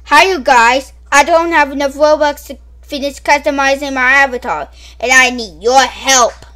Hi you guys, I don't have enough Robux to finish customizing my avatar, and I need your help.